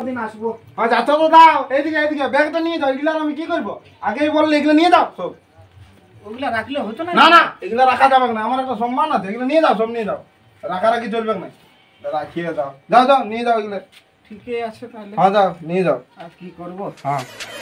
অন্যদিন আসবো। হ্যাঁ যাচ্ছ তো দাও, এইদিকে এইদিকে ব্যাগটা নিয়ে যাও। এগুলো আর আমি কি করবো? আগেই বললে এগুলো নিয়ে যাও সব। ওগুলা রাখলে হতো না? না না, এগুলো রাখা যাবে না, আমার একটা সম্মান আছে। এগুলো নিয়ে যাও, সব নিয়ে যাও, রাখারাখি চলবে না। রাখিয়ে দাও, যাও যাও নিয়ে যাও এগুলো। ঠিকই আছে তাহলে। হ্যাঁ যাও নিয়ে যাও। আর কি করবো? হ্যাঁ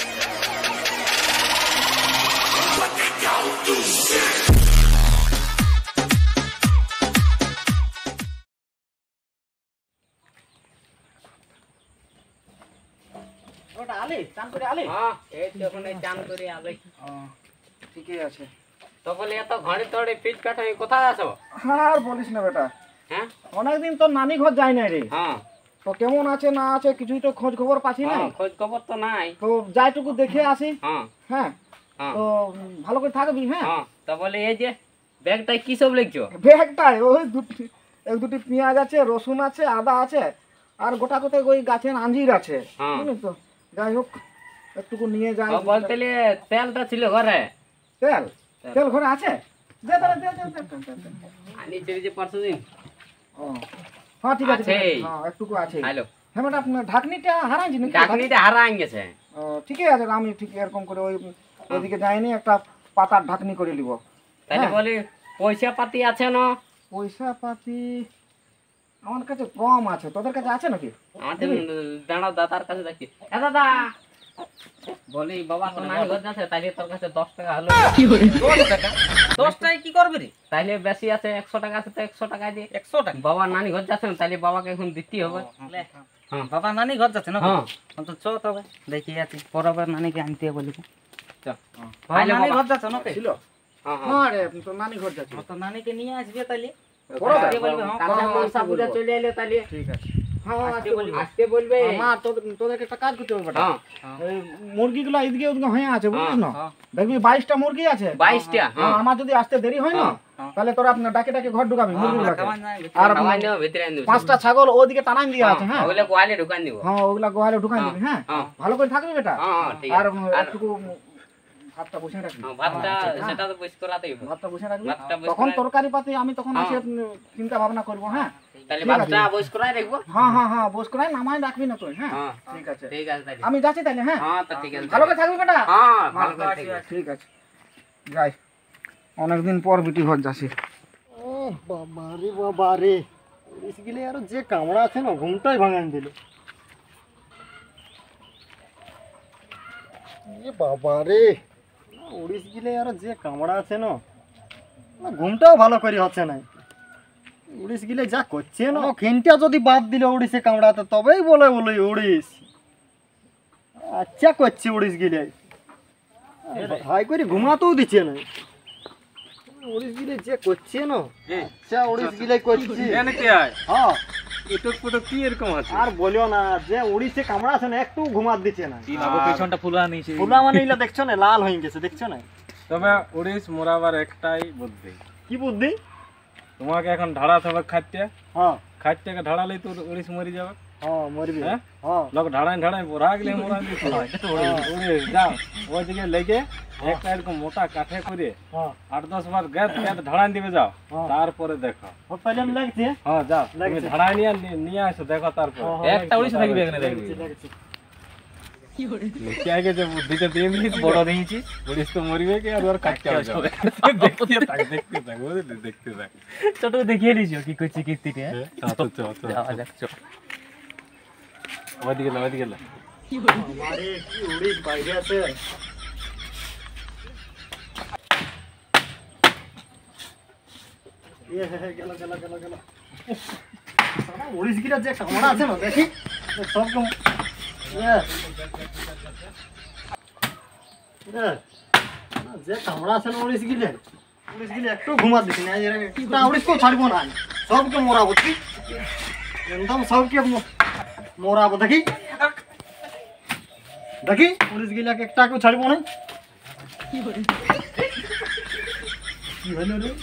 ওটা আলে চান করে আলে। হ্যাঁ এই তো ওখানে চান করে আলে। ঠিকই আছে। তো বলে এত ঘড়ি তোড়ে পিচ কাটা কোথায় আছো? আর বলিস না বেটা, হ্যাঁ অনেকদিন তোর নানি ঘর যাই না রে। হ্যাঁ তো কেমন আছে না আছে কিছুই তো খোঁজ খবর পাচ্ছি না। খোঁজ খবর তো নাই। তো যাইটুকু দেখে আসি। হ্যাঁ হ্যাঁ হ্যাঁ তো ভালো করে থাকবি। হ্যাঁ হ্যাঁ তো বলে এই যে ব্যাগটায় কি সব লিখছো? ব্যাগটায় ওই এক দুটি পেঁয়াজ আছে, রসুন আছে, আদা আছে, আর গোটা গোটা ওই গাছের আঞ্জির আছে। হ্যাঁ। বুঝলি তো, যাই হোক একটুকু নিয়ে যাই। বলতে তেলটা ছিল ঘরে? তেল তেল ঘরে আছে? দে তাহলে, দে, দে, দে, দে, দে, দে। আনি চলে যে পরশুদিন। ও, হ্যাঁ ঠিক আছে, ঠিক আছে। আছেই। হ্যাঁ একটুকু আছে। হ্যালো হ্যাঁ ম্যাডাম, আপনার ঢাকনিটা হারাইছি নাকি? চাকরিটা হারাই গেছে। ও, ঠিকই আছে, আমি ঠিক এরকম করে ওইদিকে যাইনি, একটা পাতার ঢাকনি করে নিব। তাহলে বলি পয়সা পাতি আছে না? পয়সা পাতি আমার কাছে কম আছে, তোদের কাছে আছে নাকি? আমাদের দাঁড়াও দাদার কাছে দেখি। এ দাদা বলি বাবা তো নাই ঘর যাচ্ছে, তাইলে তোর কাছে 10 টাকা হলো। 10 টাকা? 10 টাকায় কি করবি রে? তাইলে বেশি আছে, 100 টাকা আছে তো 100 টাকা দিয়ে। 100 টাকা? বাবা নানি ঘর যাচ্ছে না, তাইলে বাবাকে এখন দিতে হবে। হ্যাঁ বাবা নানি ঘর যাচ্ছে না? হ্যাঁ তো চ তবে দেখি আছি পরবার নানিকে আনতে বলি। তাইলে নানি বাবা ঘর যাচ্ছে না? ছিল? হ্যাঁ হ্যাঁ হ্যাঁ রে, তো নানি ঘর যাচ্ছে। তো নানিকে নিয়ে আসবে তাইলে। বড় ভাই? আসতে বলবে, হ্যাঁ, কালকে হ্যাঁ, মনসা পূজা চলে এলে তাইলে ঠিক আছে। হ্যাঁ আসতে বলবে। আসতে বলবে। মা তোদেরকে একটা কাজ করতে হবে বেটা। হ্যাঁ এই মুরগিগুলো এদিকে ওদিকে হয়ে আছে, বুঝলিস না? হ্যাঁ। দেখবি 22টা মুরগি আছে। 22টা। হ্যাঁ, হ্যাঁ আমার যদি আসতে দেরি হয় না, হ্যাঁ। তাহলে তোরা আপনার ডাকে ডাকে ঘর ঢুকাবি মুরগিগুলোকে। খাওয়া যায়। আর খাওয়াই নেব, ভিতরে আনি দেব। 5টা ছাগল ওদিকে টানাই দিয়ে আছে। হ্যাঁ ওগুলো কোয়ালে ঢুকান দিব। হ্যাঁ, ওগুলা গোয়ালে ঢুকাই দিবি। হ্যাঁ হ্যাঁ। ভালো করে থাকবি বেটা। হ্যাঁ ঠিক আর আছে। আর একটু ভাতটা বসে রাখবি। ভাতটা হ্যাঁ। সেটা তো বইস করাতেই হবে। ভাতটা বসে রাখবি। ভাতটা বইস তখন করাই- তরকারি পাতি আমি তখন হ্যাঁ। এসে চিন্তা ভাবনা করবো। হ্যাঁ তাহলে ঠিক আছে। ভাতটা বইস করাই রাখবো। হ্যাঁ হ্যাঁ হ্যাঁ, বস করে নামাই রাখবি না তুই। হ্যাঁ হ্যাঁ ঠিক আছে, ঠিক আছে তাইলে। আমি যাচ্ছি তাইলে। হ্যাঁ হ্যাঁ তো ঠিক আছে। ভালো করে থাকবি বেটা। হ্যাঁ ভালো করে ঠিক আছে। ঠিক আছে, যাই, অনেকদিন পর বিটি ঘর যাচ্ছি। বাবা রে বাবা রে, গেলে আর যে কামড়া আছে না, ঘুমটাই ভাঙান দিল। বাবা রে, উড়িস গেলে আর যে কামড়া আছে না, ঘুমটাও ভালো করে হচ্ছে না। উড়িস গেলে যা করছে না, খেনটা যদি বাদ দিলে উড়িসে কামড়াতে, তবেই বলে উড়িস আচ্ছা করছে। উড়িস গেলে হাই করে ঘুমাতেও দিচ্ছে না। উড়িস গিলে যে করছে না, আচ্ছা উড়িস গিলে করছে। হ্যাঁ আর বলিও না, যে উড়িসে কামড়া আছে না, একটু ঘুমাত দিচ্ছে না। পেছনটা ফুলা নিছে। ফুলা মানে ইলা দেখছো না, লাল হয়ে গেছে, দেখছো না? তবে উড়িস মোরাবার একটাই বুদ্ধি, কি বুদ্ধি? তোমাকে এখন ঢাড়াতে হবে খাইতে, হ্যাঁ খাইতে ঢাড়ালেই তো উড়িস মরি যাবে। হ্যাঁ মরবি। হ্যাঁ? হ্যাঁ লোক ঢাড়াই ঢাড়াই মোরা গেলে মোরা উড়িস যাও ওইদিকে লেগে একটা এরকম মোটা কাঠে করে হ্যাঁ 8-10 বার গ্যাস গ্যাস ঢাড়াই দিবে যাও, হ্যাঁ। তারপরে দেখো। তাহলে আমি লাগছে। হ্যাঁ যাও তুমি লাগছে। ঢাড়াই নিয়ে আসো, দেখো তারপর একটা উড়িস থাকবে এখানে দেখবি। লাগছে। কে আগে যে বুদ্ধিটা দিয়ে দিয়েছিস বড় দিয়েছিস, উড়িস তো মরিবে কি আর ওর কাটতে হবে। দেখতে থাক দেখতে থাক বুঝলি, দেখতে থাক। ছোট দেখিয়ে দিছো কি করছি কীর্তিতে। ওইদিকে না ওইদিকে না। আমারে কি উড়িস বাইরে আছে। গেল গেল গেল গেল। উড়িস গিরা যে কামড়া আছে না, দেখি সব কম। যে কামড়া আছে না উড়িস গিলে, একটু ঘুমা দিছি না, উড়িস কেউ ছাড়বো না, সবকে মরাবো। ঠিক একদম সবকে মরাবো। দেখি দেখি পুলিশ গিলাকে একটা কেউ ছাড়বো না। কি হলো রে,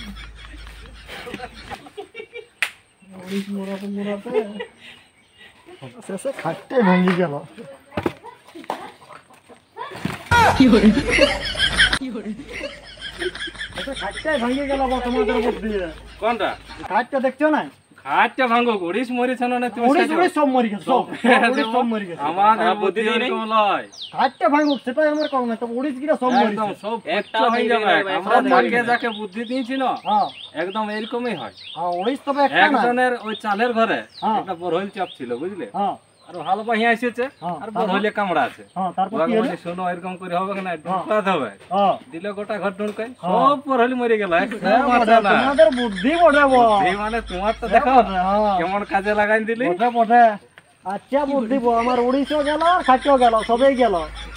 পুলিশ মরাতে মরাতে শেষে খাটতে ভাঙি গেল। খাটটাই ভাঙি গেল তোমাদের উপর দিয়ে। কোনটা? খাটটা দেখছো না, খাটটা ভাঙো উড়িস মরিছে না তুমি উড়িস সেটা- উড়িস সব মরে গেছে সব উড়িস সব মরে গেছে আমাদের বুদ্ধি এরকম লয় কাটটা ভাঙুক সেটাই আমার কম না তো উড়িস গিলা সব মরে একদম সব একটা একটা হয়ে যাবে ভেঙে যাবে, আমরা সব যাকে ভেঙে যাকে বুদ্ধি দিয়েছি না হ্যাঁ একদম এরকমই হয় হ্যাঁ উড়িস তবে একটা না একজনের ওই চালের ঘরে হ্যাঁ। একটা বরহইল চাপ ছিল বুঝলে হ্যাঁ আর ভালো পাহিয়া এসেছে হ্যাঁ, আর তারপর? বরহইলে কামড়া আছে হ্যাঁ তারপর কি হলো ভগবান শোনো এরকম করে হবে না ঢুকাতে হবে হ্যাঁ দিলে গোটা ঘর ঢুকাই হ্যাঁ। সব বরহইল মরে গেল একটা বাঁচা না। তোমাদের বুদ্ধি বটে এই মানে তোমার তো দেখো কেমন কাজে লাগাই দিলি বটে বটে আচ্ছা বুদ্ধি আমার উড়িষ্যা গেল আর খাটিও গেল সবই গেল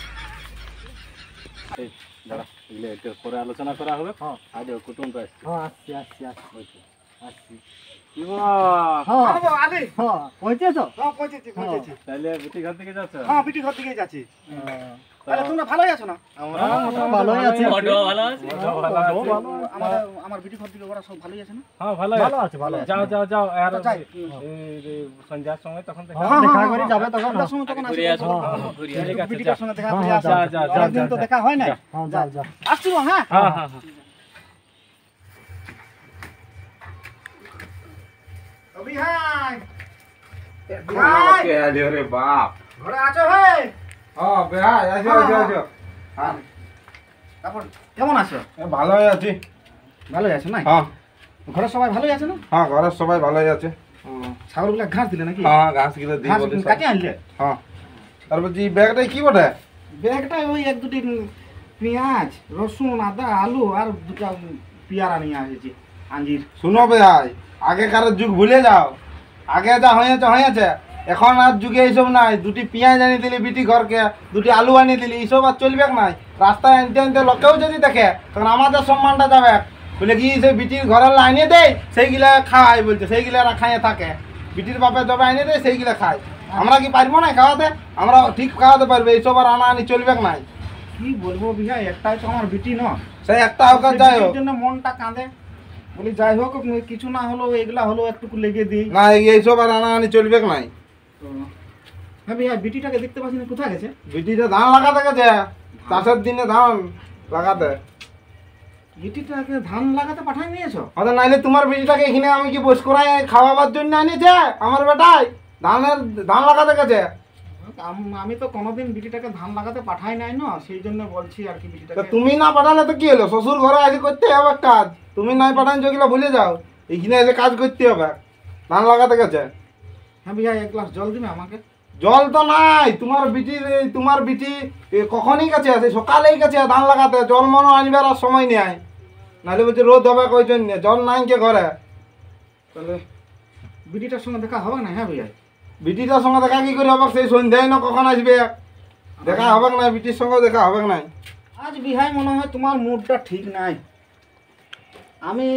এই, দাঁড়া এগুলো একটু পরে আলোচনা করা হবে হ্যাঁ। আজ কুটুমটা আসছে হ্যাঁ আসছি আসছি আসছি আসছি কি বাবা, হ্যাঁ আগে হ্যাঁ পৌঁছেছো হ্যাঁ পৌঁছেছি তাহলে বুটি ঘর থেকে যাচ্ছ হ্যাঁ বিটি ঘর দিকে যাচ্ছি তাহলে তোমরা ভালোই আছো না আমরা ভালোই আছি বড় ভালো আছে আমার বিটি ঘর দিকে ওরা সব ভালোই আছে না হ্যাঁ ভালো ভালো আছে ভালো আছে যাও যাও যাও আর যাই। এই সন্ধ্যার সময় তখন দেখা হ্যাঁ, দেখা করে যাবে তখন সন্ধ্যার সময় তখন ঘুরে আসবো। আসো হ্যাঁ, ঘুরে আসো ঠিক আছে বিটিটার যা সঙ্গে দেখা হ্যাঁ, করে হ্যাঁ, আসবো। যা, যা, যা, অনেকদিন যা, তো যা। দেখা হয় না হ্যাঁ যাও যাও আসছি গো, হ্যাঁ হ্যাঁ হ্যাঁ হ্যাঁ রবি হাই হাই রে বাপ ঘরে আছো হে হ্যাঁ ভাই আসো আসো আসো হ্যাঁ তারপর কেমন আছো ভালোই আছি ভালোই আছো না হ্যাঁ ঘরে সবাই ভালোই আছে না হ্যাঁ ঘরের সবাই ভালোই আছে ছাগলগুলা ঘাস দিলে নাকি হ্যাঁ ঘাস গিলে দিই ঘাস বলে সব। কাটে আনলে হ্যাঁ তার বলছি ব্যাগটা কি বটে ব্যাগটা ওই এক দুটি পেঁয়াজ রসুন আদা আলু আর দুটা পেয়ারা নিয়ে আসেছি আঞ্জির শুনো ভাই আগেকার যুগ ভুলে যাও আগে যা হয়েছে হয়েছে এখন আর যুগে এইসব নাই দুটি পেঁয়াজ আনি দিলি বিটি ঘরকে দুটি আলু আনি দিলি এইসব আর চলবে নাই রাস্তায় আনতে আনতে লোকেও যদি দেখে তখন আমাদের সম্মানটা যাবে বলে কি সেই বিটির ঘরের আনিয়ে দেয় সেইগুলা খাওয়াই বলছে সেইগুলা খাইয়ে থাকে বিটির বাপে যবে আনিয়ে দেয় সেইগুলা খায় আমরা কি পারবো না খাওয়াতে আমরা ঠিক খাওয়াতে পারবো এইসব আর আনা আনি চলবে নাই কি বলবো বিহা একটাই তো আমার বিটি ন সেই একটা হোক আর যাই হোক জন্য মনটা কাঁদে বলি যাই হোক কিছু না হলো এগুলা হলো একটুকু লেগে দিই না এইসব আর আনা আনি চলবে নাই তো হ্যাঁ ভাইয়া বিটিটাকে দেখতে পাচ্ছি না কোথায় গেছে বিটিতে ধান লাগাতে গেছে চাষের দিনে ধান লাগাতে বিটিটাকে ধান লাগাতে পাঠাই নিয়েছো হয়তো নাইলে তোমার বিটিটাকে এখানে আমি কি বস করাই খাওয়াবার জন্য আনিয়েছে আমার বেটাই ধান লাগাতে গেছে আমি তো কোনোদিন বিটিটাকে ধান লাগাতে পাঠাই নাই না সেই জন্য বলছি আর কি তা বিটিটাকে তুমি না পাঠালে তো কি হলো শ্বশুর ঘরে এসে করতে হবে কাজ তুমি নাই পাঠান যেগুলো ভুলে যাও এখানে এসে কাজ করতে হবে ধান লাগাতে গেছে হ্যাঁ ভাইয়া এক গ্লাস জল দিবে আমাকে জল তো নাই তোমার বিটি কখনই গেছে সেই সকালেই গেছে ধান লাগাতে জল মনে আনবার আর সময় নেই নাহলে বলছে রোদ হবে কই জন্য জল নাই কে ঘরে তাহলে বিটিটার সঙ্গে দেখা হবে না হ্যাঁ ভাইয়া বিটিটার সঙ্গে দেখা কি করে হবে সেই সন্ধ্যায় না কখন আসবে দেখা হবে না বিটির সঙ্গে দেখা হবে না আজ বিহাই মনে হয় তোমার মুডটা ঠিক নাই আমি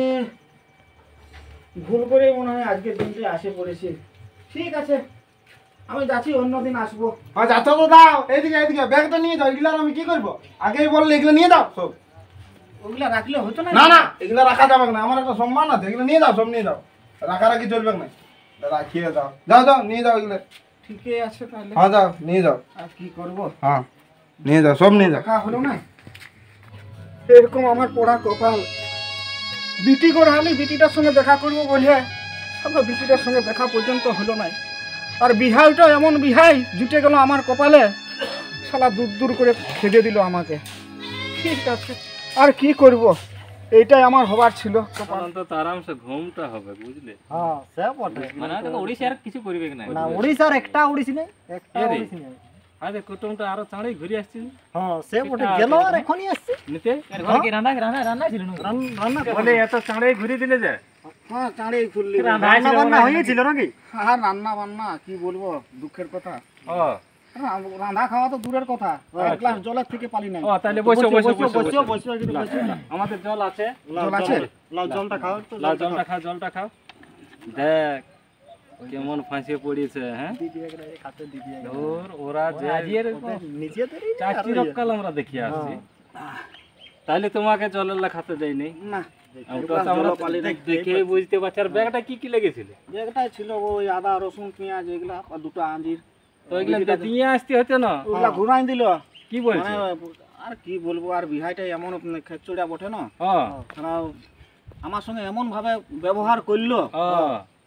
ভুল করে মনে হয় আজকের দিনটি আসে পড়েছি ঠিক আছে আমি যাচ্ছি অন্যদিন আসবো হ্যাঁ যাচ্ছ তো দাও এইদিকে ব্যাগটা নিয়ে যাও এগুলো আর আমি কি করবো আগেই বললে এগুলো নিয়ে যাও সব ওগুলা রাখলে হতো না না না এগুলো রাখা যাবে না আমার একটা সম্মান আছে এগুলো নিয়ে যাও সব নিয়ে যাও রাখারাখি চলবে না রাখিয়ে দাও যাও যাও নিয়ে যাও এগুলো ঠিকই আছে তাহলে হ্যাঁ যাও নিয়ে যাও আর কি করবো হ্যাঁ নিয়ে যাও সব নিয়ে যাও দেখা হলো না এরকম আমার পড়া কপাল বিটি করে আমি বিটিটার সঙ্গে দেখা করবো বলে আমার বিটিটার সঙ্গে দেখা পর্যন্ত হলো না আর বিহাইটা এমন বিহাই জুটে গেল আমার কপালে শালা দূর দূর করে খেদে দিল আমাকে ঠিক আছে আর কি করব এইটাই আমার হবার ছিল কপাল অন্তত আরামসে ঘুমটা হবে বুঝলে হ্যাঁ সে বটে মানে ওড়িশা আর কিছু করবে না না উড়িষ্যার একটা উড়িস নেই একটা এ রে। উড়িস নেই আরে কুটুমটা আরো চাঁড়েই ঘুরে আসছি হ্যাঁ সে বটে সেটা গেল আগে আর এখনই আসছে নিতে ঘরে কি রান্না ছিল না রান্না বলে এত চাঁড়েই ঘুরে দিলে যে হ্যাঁ চাঁড়ে খুললি রান্না বান্না হয়েছিল নাকি হ্যাঁ রান্না বান্না কি বলবো দুঃখের কথা ও রান্না খাওয়া তো দূরের কথা এক গ্লাস জলের থেকে পালি নাই ও তাহলে বসো বসো বসো বসো বসো একটু বসো আমাদের জল আছে জল আছে লাল জলটা খাও তো লাল জলটা খাও জলটা খাও দেখ কেমন ফাঁসিয়ে পড়িয়েছে হ্যাঁ খাতে দিবি ধর ওরা যে নিচে তেরি চারটি রকাল আমরা দেখিয়ে আসছি তাহলে তোমাকে জলের খাতে দেয়নি না আমরা দেখে বুঝতে পারছি আর ব্যাগটা কি কি লেগেছিল একটাই ছিল ওই আদা রসুন পেঁয়াজ এগুলা আর দুটো আঞ্জির তো এগুলো দিয়ে আসতে হতো না ওগুলা ঘুরাই দিল কি বলছে মানে আর কি বলবো আর বিহাইটা এমন খেচুড়া বটে না হ্যাঁ তারা আমার সঙ্গে এমন ভাবে ব্যবহার করলো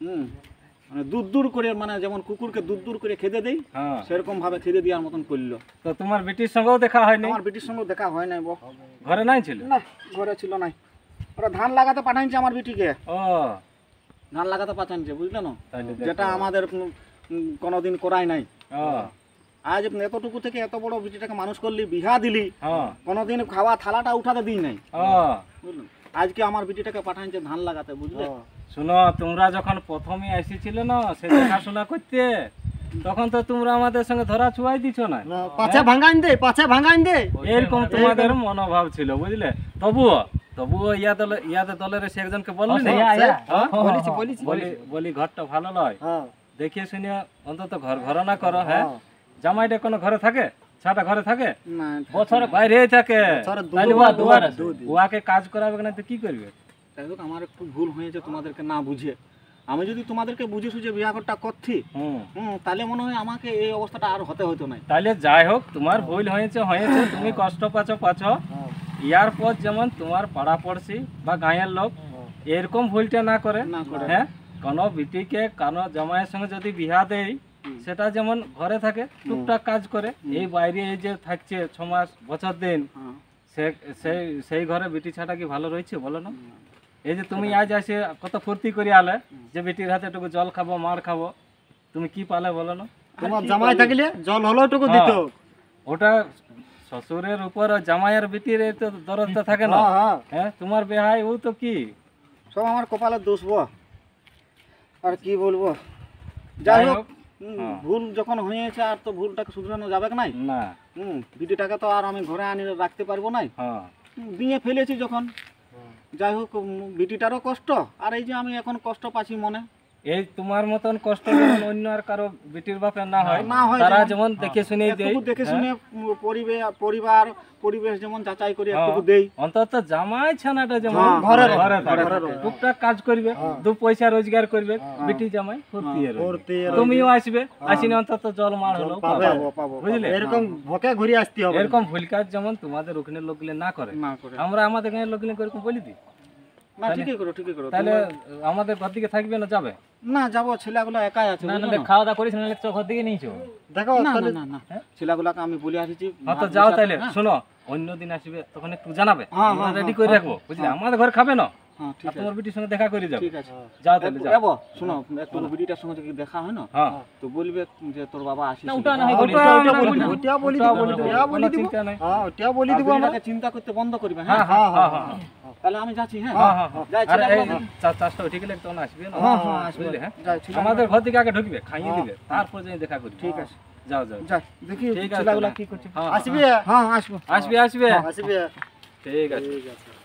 মানে দূর দূর করে, মানে যেমন কুকুরকে দূর দূর করে খেতে দেই, হ্যাঁ সেরকম ভাবে খেতে দেওয়ার মতন করলো। তো তোমার বেটির সঙ্গেও দেখা হয়নি? আমার বেটির সঙ্গে দেখা হয় নাই বো। ঘরে নাই ছিল? না, ঘরে ছিল নাই। ওরা ধান লাগাতে পাঠাইছে আমার বেটিকে, ও ধান লাগাতে পাঠাইছে, বুঝলে না, তাইলে দেখো। যেটা আমাদের কোনোদিন করাই নাই। ও আজ এতটুকু থেকে এত বড় বেটিটাকে মানুষ করলি, বিহা দিলি, হ্যাঁ কোনোদিন খাওয়া থালাটা উঠাতে দিই নাই, ও বুঝলেন। আজকে আমার বেটিটাকে পাঠাইছে ধান লাগাতে, বুঝলে। শুনো, তোমরা যখন প্রথমে এসেছিলে না সে দেখাশোনা করতে, তখন তো তোমরা আমাদের সঙ্গে ধরা ছুয়াই দিছ না। পাছে ভাঙাইন দে, পাছে ভাঙাইন দে। এরকম তোমাদের মনোভাব ছিল, বুঝলে। তবুও ইয়াদের দলের সে একজনকে বললি না? হ্যাঁ? বলি ঘরটা ভালো নয়, দেখিয়ে শুনে অন্তত ঘরনা করো। হ্যাঁ, জামাইটা কোনো ঘরে থাকে? ছাটা ঘরে থাকে? না, বছরে বাইরেই থাকে। তাইলে ওয়াকে কাজ করাবে না তো কি করবে? যাই হোক, আমার একটু ভুল হয়েছে তোমাদেরকে না বুঝে। আমি যদি তোমাদেরকে বুঝে সুঝে বিয়াঘরটা করছি, তাহলে মনে হয় আমাকে এই অবস্থাটা আর হতে হতো না। তাহলে যাই হোক, তোমার ভুল হয়েছে, তুমি কষ্ট পাচ্ছ। ইয়ার পর যেমন তোমার পাড়া পড়শি বা গাঁয়ের লোক এরকম ভুলটা না করে। হ্যাঁ, কোনো বিটিকে কোনো জামাইয়ের সঙ্গে যদি বিয়া দেয়, সেটা যেমন ঘরে থাকে, টুকটাক কাজ করে। এই বাইরে এই যে থাকছে 6 মাস বছর দিন, সেই ঘরে বিটি ছাড়া কি ভালো রয়েছে বলো না? এই যে তুমি আজ আসে কত ফুর্তি করে আলে যে বেটির হাতে একটু জল খাবো, মার খাবো, তুমি কি পালে বলো না? তোমার জামাই থাকলে জল হলো টুকু দিত। ওটা শ্বশুরের উপর জামাইয়ের বেটির তো দরদটা থাকে না। হ্যাঁ, তোমার বেহাই ও তো কি সব আমার কপালের দোষ বো, আর কি বলবো। যাই হোক, ভুল যখন হয়েছে আর তো ভুলটাকে শুধরানো যাবে না। না, বিটিটাকে তো আর আমি ঘরে আনি রাখতে পারবো না, হ্যাঁ দিয়ে ফেলেছি যখন। যাই হোক, বিটিটারও কষ্ট, আর এই যে আমি এখন কষ্ট পাচ্ছি মনে। এই তোমার মতন কষ্ট যেমন অন্য আর কারো বেটির বাপের না হয়, তারা যেমন দেখে শুনে দেয়, দেখে শুনে পরিবেশ যেমন যাচাই করে একটু দেই। অন্তত জামাই ছানাটা যেমন ঘরে টুকটাক কাজ করবে, 2 পয়সা রোজগার করবে, বেটি জামাই ফুর্তি। তুমিও আসবে, আসিনি অন্তত জল মার হলো পাবো, বুঝলে। এরকম ভকে ঘুরে আসতে হবে। এরকম ভুল কাজ যেমন তোমাদের ওখানে লোকগুলো না করে, আমরা আমাদের গাঁয়ের লোকগুলো এরকম বলি দিই। না, ঠিকই করো। তাহলে আমাদের ঘর দিকে থাকবে না? যাবে না, যাবো। ছেলেগুলো একাই আছে, খাওয়া দাওয়া করিস না, ঘর দিকে নিয়েছো? দেখো, না, ছেলেগুলোকে আমি বলে আসছি। তো যাও তাইলে। শোনো, অন্য দিন আসবে, তখন একটু জানাবে, রেডি করে রাখবো, বুঝলে। আমাদের ঘরে খাবে না, তোমার বিটির সঙ্গে দেখা করে যাবে। ঠিক আছে, যাও তাহলে যাও। শোনো, একটু বিটিটার সঙ্গে যদি দেখা হয় না, তো বলবে যে তোর বাবা আসিস। চিন্তা করতে বন্ধ করবে। হ্যাঁ, তাহলে আমি যাচ্ছি। হ্যাঁ, চাষটা ঠিক আছে, তখন আসবে না, বুঝলে। হ্যাঁ, আমাদের ঘর থেকে আগে ঢুকবে, খাইয়ে দিবে, তারপর যাই দেখা করি। ঠিক আছে, যাও দেখি ঠিক আছে। ছেলেগুলা কি করছে। আসবে। আসবে। আসবে। ঠিক আছে।